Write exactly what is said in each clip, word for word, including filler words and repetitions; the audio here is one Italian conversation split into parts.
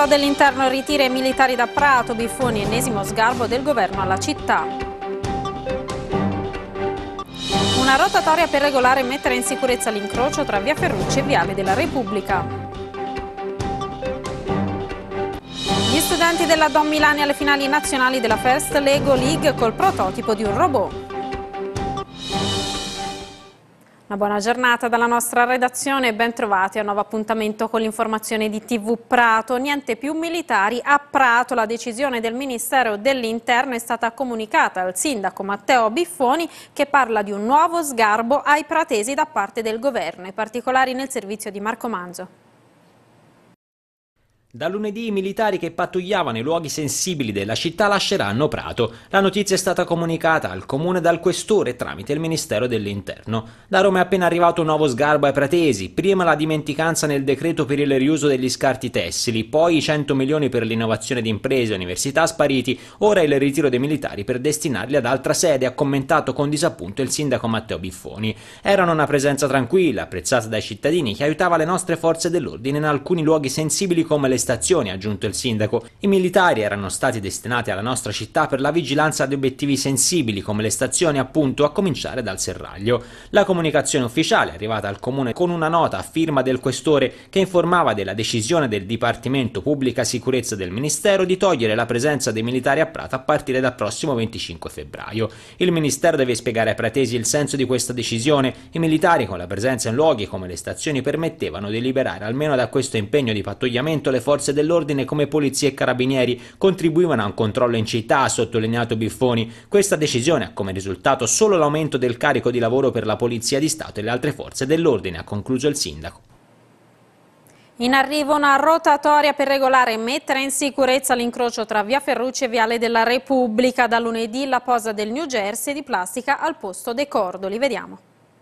Ministero dell'Interno ritira i militari da Prato, Biffoni, ennesimo sgarbo del governo alla città. Una rotatoria per regolare e mettere in sicurezza l'incrocio tra via Ferrucci e viale della Repubblica. Gli studenti della Don Milani alle finali nazionali della First Lego League col prototipo di un robot. Una buona giornata dalla nostra redazione e ben trovati a un nuovo appuntamento con l'informazione di tivù Prato. Niente più militari a Prato. La decisione del Ministero dell'Interno è stata comunicata al sindaco Matteo Biffoni, che parla di un nuovo sgarbo ai pratesi da parte del governo. I particolari nel servizio di Marco Manzo. Da lunedì i militari che pattugliavano i luoghi sensibili della città lasceranno Prato. La notizia è stata comunicata al comune dal questore tramite il Ministero dell'Interno. Da Roma è appena arrivato un nuovo sgarbo ai pratesi, prima la dimenticanza nel decreto per il riuso degli scarti tessili, poi i cento milioni per l'innovazione di imprese e università spariti, ora il ritiro dei militari per destinarli ad altra sede, ha commentato con disappunto il sindaco Matteo Biffoni. Erano una presenza tranquilla, apprezzata dai cittadini, che aiutava le nostre forze dell'ordine in alcuni luoghi sensibili come le stazioni, ha aggiunto il sindaco. I militari erano stati destinati alla nostra città per la vigilanza di obiettivi sensibili come le stazioni, appunto, a cominciare dal Serraglio. La comunicazione ufficiale è arrivata al comune con una nota a firma del questore che informava della decisione del Dipartimento Pubblica Sicurezza del Ministero di togliere la presenza dei militari a Prato a partire dal prossimo venticinque febbraio. Il Ministero deve spiegare ai pratesi il senso di questa decisione. I militari con la presenza in luoghi come le stazioni permettevano di liberare almeno da questo impegno di pattugliamento le forze dell'ordine come polizia e carabinieri, contribuivano a un controllo in città, ha sottolineato Biffoni. Questa decisione ha come risultato solo l'aumento del carico di lavoro per la Polizia di Stato e le altre forze dell'ordine, ha concluso il sindaco. In arrivo una rotatoria per regolare e mettere in sicurezza l'incrocio tra via Ferrucci e viale della Repubblica. Da lunedì la posa del New Jersey di plastica al posto dei cordoli. Vediamo.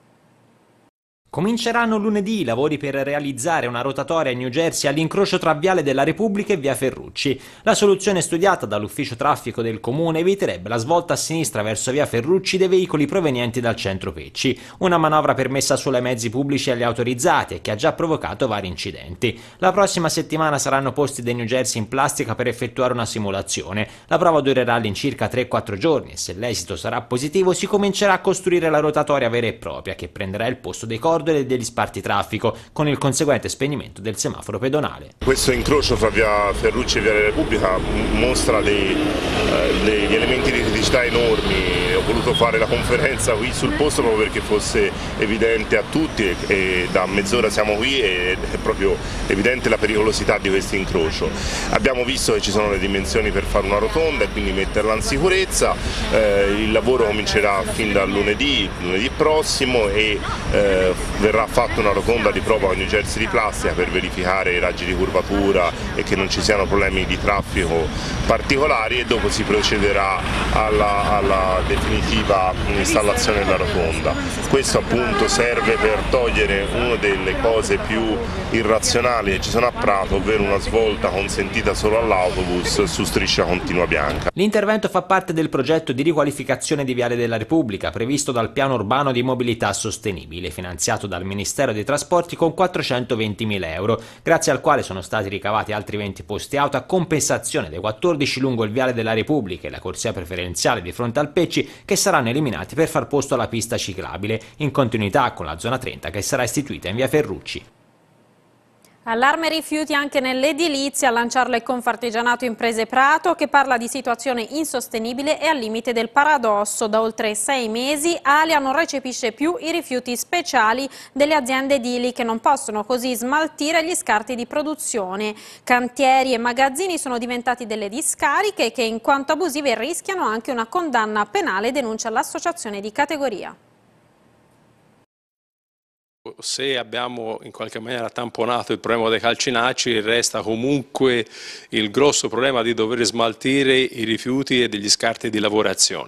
Cominceranno lunedì i lavori per realizzare una rotatoria in New Jersey all'incrocio tra Viale della Repubblica e via Ferrucci. La soluzione studiata dall'ufficio traffico del comune eviterebbe la svolta a sinistra verso via Ferrucci dei veicoli provenienti dal centro Pecci, una manovra permessa solo ai mezzi pubblici e agli autorizzati e che ha già provocato vari incidenti. La prossima settimana saranno posti dei New Jersey in plastica per effettuare una simulazione. La prova durerà all'incirca tre quattro giorni e se l'esito sarà positivo si comincerà a costruire la rotatoria vera e propria che prenderà il posto dei cordoli e degli spartitraffico, con il conseguente spegnimento del semaforo pedonale. Questo incrocio fra via Ferrucci e via Repubblica mostra dei, eh, degli elementi di criticità enormi. Ho voluto fare la conferenza qui sul posto proprio perché fosse evidente a tutti e, e da mezz'ora siamo qui e è proprio evidente la pericolosità di questo incrocio. Abbiamo visto che ci sono le dimensioni per fare una rotonda e quindi metterla in sicurezza. Eh, il lavoro comincerà fin dal lunedì, lunedì prossimo e eh, verrà fatta una rotonda di prova con New Jersey di plastica per verificare i raggi di curvatura e che non ci siano problemi di traffico particolari e dopo si procederà alla, alla definitiva installazione della rotonda. Questo appunto serve per togliere una delle cose più irrazionali che ci sono a Prato, ovvero una svolta consentita solo all'autobus su striscia continua bianca. L'intervento fa parte del progetto di riqualificazione di Viale della Repubblica previsto dal Piano Urbano di Mobilità Sostenibile, finanziato dal Ministero dei Trasporti con quattrocentoventimila euro, grazie al quale sono stati ricavati altri venti posti auto a compensazione dei quattordici lungo il Viale della Repubblica e la corsia preferenziale di fronte al Pecci, che saranno eliminati per far posto alla pista ciclabile, in continuità con la zona trenta che sarà istituita in via Ferrucci. Allarme rifiuti anche nell'edilizia, a lanciarlo è Confartigianato Imprese Prato, che parla di situazione insostenibile e al limite del paradosso. Da oltre sei mesi Alia non recepisce più i rifiuti speciali delle aziende edili, che non possono così smaltire gli scarti di produzione. Cantieri e magazzini sono diventati delle discariche che, in quanto abusive, rischiano anche una condanna penale, denuncia l'associazione di categoria. Se abbiamo in qualche maniera tamponato il problema dei calcinacci, resta comunque il grosso problema di dover smaltire i rifiuti e degli scarti di lavorazione.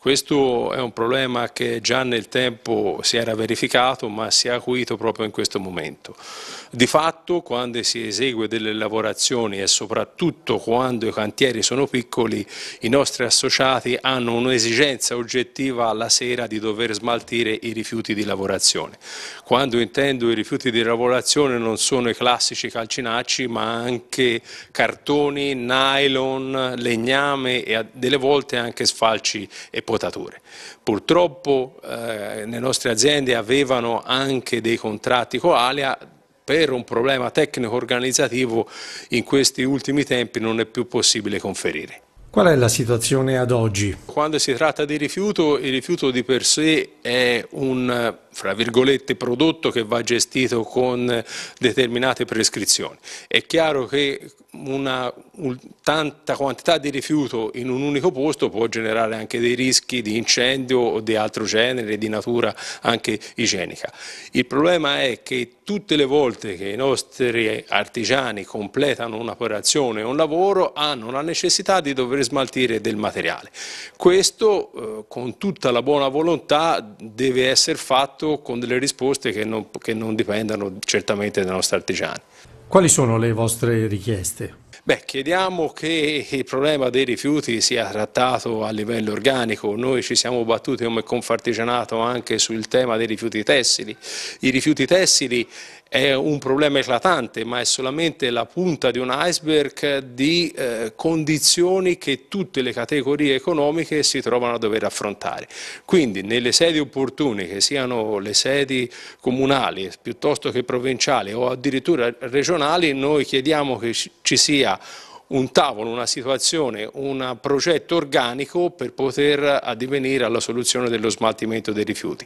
Questo è un problema che già nel tempo si era verificato, ma si è acuito proprio in questo momento. Di fatto, quando si esegue delle lavorazioni e soprattutto quando i cantieri sono piccoli, i nostri associati hanno un'esigenza oggettiva la sera di dover smaltire i rifiuti di lavorazione. Quando intendo i rifiuti di lavorazione non sono i classici calcinacci, ma anche cartoni, nylon, legname e delle volte anche sfalci e potature. Purtroppo eh, le nostre aziende avevano anche dei contratti con Alia. Per un problema tecnico-organizzativo in questi ultimi tempi non è più possibile conferire. Qual è la situazione ad oggi? Quando si tratta di rifiuto, il rifiuto di per sé è un, fra virgolette, prodotto che va gestito con determinate prescrizioni. È chiaro che una un, tanta quantità di rifiuto in un unico posto può generare anche dei rischi di incendio o di altro genere, di natura anche igienica. Il problema è che tutte le volte che i nostri artigiani completano un'operazione o un lavoro hanno la necessità di dover smaltire del materiale. Questo eh, con tutta la buona volontà deve essere fatto con delle risposte che non, che non dipendano certamente dai nostri artigiani. Quali sono le vostre richieste? Beh, chiediamo che il problema dei rifiuti sia trattato a livello organico. Noi ci siamo battuti come Confartigianato anche sul tema dei rifiuti tessili. I rifiuti tessili è un problema eclatante, ma è solamente la punta di un iceberg di eh, condizioni che tutte le categorie economiche si trovano a dover affrontare. Quindi nelle sedi opportune, che siano le sedi comunali piuttosto che provinciali o addirittura regionali, noi chiediamo che ci sia un tavolo, una situazione, un progetto organico per poter addivenire alla soluzione dello smaltimento dei rifiuti.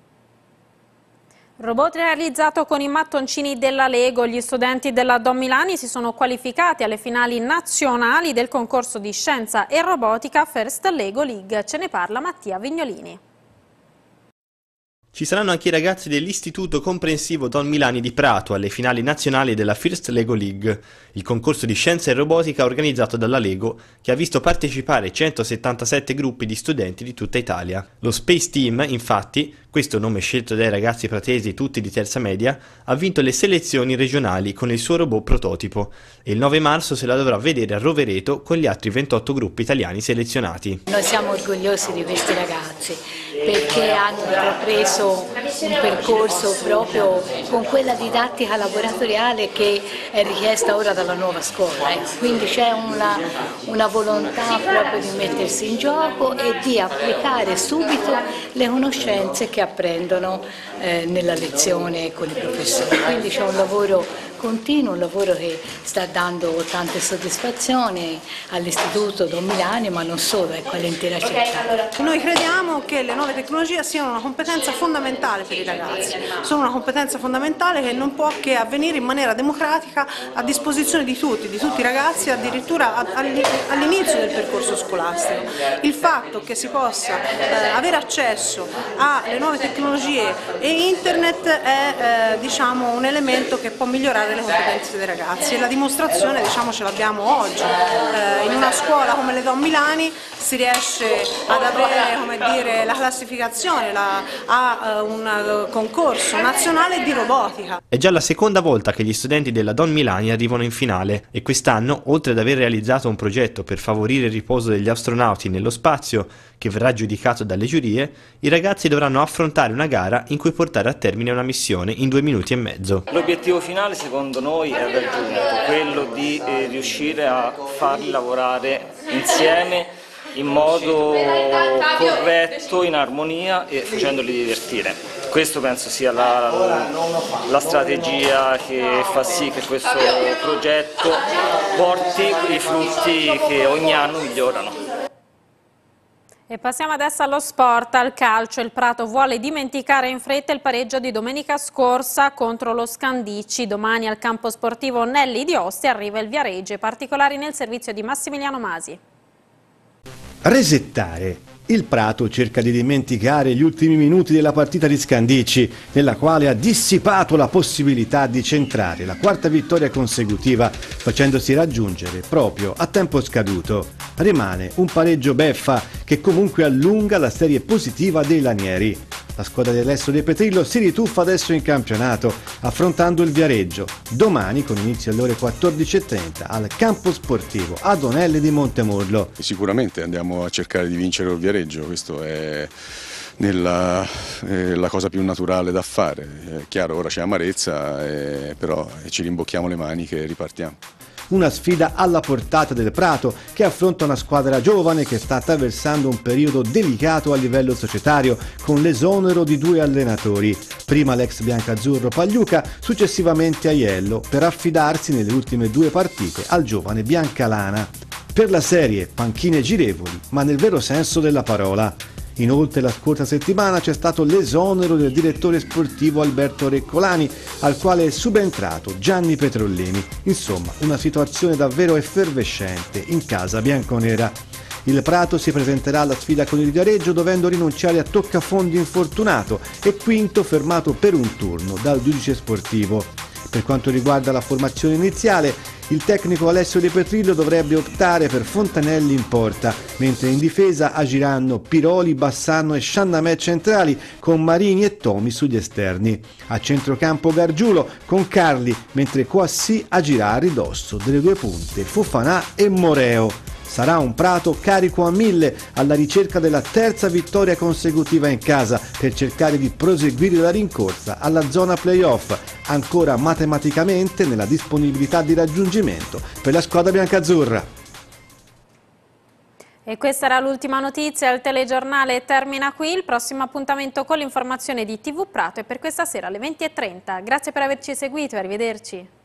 Robot realizzato con i mattoncini della Lego, gli studenti della Don Milani si sono qualificati alle finali nazionali del concorso di scienza e robotica First Lego League. Ce ne parla Mattia Vignolini. Ci saranno anche i ragazzi dell'Istituto Comprensivo Don Milani di Prato alle finali nazionali della First Lego League, il concorso di scienza e robotica organizzato dalla Lego, che ha visto partecipare centosettantasette gruppi di studenti di tutta Italia. Lo Space Team, infatti, questo nome scelto dai ragazzi pratesi tutti di terza media, ha vinto le selezioni regionali con il suo robot prototipo e il nove marzo se la dovrà vedere a Rovereto con gli altri ventotto gruppi italiani selezionati. Noi siamo orgogliosi di questi ragazzi perché hanno intrapreso un percorso proprio con quella didattica laboratoriale che è richiesta ora dalla nuova scuola, eh. Quindi c'è una, una volontà proprio di mettersi in gioco e di applicare subito le conoscenze che apprendono eh, nella lezione con i professori. Quindi c'è un lavoro continuo, un lavoro che sta dando tante soddisfazioni all'Istituto Don Milani, ma non solo, ecco, all'intera città. Noi crediamo che le nuove tecnologie siano una competenza fondamentale per i ragazzi, sono una competenza fondamentale che non può che avvenire in maniera democratica a disposizione di tutti, di tutti i ragazzi, addirittura all'inizio del percorso scolastico. Il fatto che si possa eh, avere accesso alle nuove tecnologie e internet è eh, diciamo, un elemento che può migliorare le competenze dei ragazzi e la dimostrazione, diciamo, ce l'abbiamo oggi. Eh, in una scuola come le Don Milani si riesce ad avere, come dire, la classificazione la, a uh, un uh, concorso nazionale di robotica. È già la seconda volta che gli studenti della Don Milani arrivano in finale e quest'anno, oltre ad aver realizzato un progetto per favorire il riposo degli astronauti nello spazio, che verrà giudicato dalle giurie, i ragazzi dovranno affrontare una gara in cui portare a termine una missione in due minuti e mezzo. L'obiettivo finale secondo noi è raggiunto, quello di eh, riuscire a farli lavorare insieme in modo corretto, in armonia e facendoli divertire. Questo penso sia la, la strategia che fa sì che questo progetto porti i frutti che ogni anno migliorano. E passiamo adesso allo sport, al calcio. Il Prato vuole dimenticare in fretta il pareggio di domenica scorsa contro lo Scandicci. Domani al campo sportivo Nelli di Ostia arriva il Viareggio. Particolari nel servizio di Massimiliano Masi. Resettare. Il Prato cerca di dimenticare gli ultimi minuti della partita di Scandicci, nella quale ha dissipato la possibilità di centrare la quarta vittoria consecutiva, facendosi raggiungere proprio a tempo scaduto. Rimane un pareggio beffa che comunque allunga la serie positiva dei lanieri. La squadra dell'Alessio De Petrillo si rituffa adesso in campionato, affrontando il Viareggio, domani con inizio alle ore quattordici e trenta al campo sportivo Adonelle di Montemurlo. Sicuramente andiamo a cercare di vincere il Viareggio, questo è nella, eh, la cosa più naturale da fare. È chiaro, ora c'è amarezza, eh, però ci rimbocchiamo le maniche e ripartiamo. Una sfida alla portata del Prato che affronta una squadra giovane che sta attraversando un periodo delicato a livello societario con l'esonero di due allenatori, prima l'ex biancazzurro Pagliuca, successivamente Aiello, per affidarsi nelle ultime due partite al giovane Biancalana. Per la serie panchine girevoli, ma nel vero senso della parola. Inoltre la scorsa settimana c'è stato l'esonero del direttore sportivo Alberto Reccolani, al quale è subentrato Gianni Petrollini. Insomma, una situazione davvero effervescente in casa bianconera. Il Prato si presenterà alla sfida con il Viareggio dovendo rinunciare a Toccafondi infortunato e quinto fermato per un turno dal giudice sportivo. Per quanto riguarda la formazione iniziale, il tecnico Alessio De Petrillo dovrebbe optare per Fontanelli in porta, mentre in difesa agiranno Piroli, Bassano e Sciannamè centrali, con Marini e Tomi sugli esterni. A centrocampo Gargiulo con Carli, mentre Coassì agirà a ridosso delle due punte Fofanà e Moreo. Sarà un Prato carico a mille alla ricerca della terza vittoria consecutiva in casa per cercare di proseguire la rincorsa alla zona playoff, ancora matematicamente nella disponibilità di raggiungimento per la squadra biancazzurra. E questa era l'ultima notizia, il telegiornale termina qui, il prossimo appuntamento con l'informazione di T V Prato è per questa sera alle venti e trenta. Grazie per averci seguito e arrivederci.